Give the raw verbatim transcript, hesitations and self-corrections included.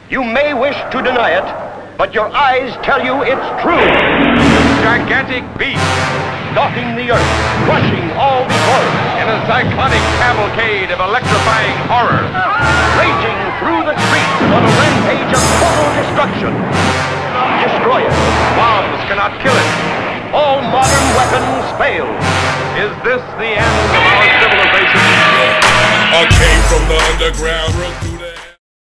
You may wish to deny it, but your eyes tell you it's true. Gigantic beast, Stalking the earth, crushing all before it. in a cyclonic cavalcade of electrifying horror. Raging through the streets on a rampage of total destruction. Destroy it. Bombs cannot kill it. All modern weapons fail. Is this the end of our civilization? I came from the underground.